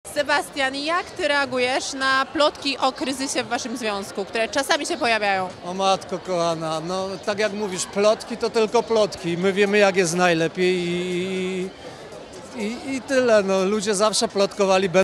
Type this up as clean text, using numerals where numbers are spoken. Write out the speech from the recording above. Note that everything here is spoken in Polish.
Sebastian, jak ty reagujesz na plotki o kryzysie w waszym związku, które czasami się pojawiają? O matko kochana, no tak jak mówisz, plotki to tylko plotki. My wiemy jak jest najlepiej i tyle. No, ludzie zawsze plotkowali.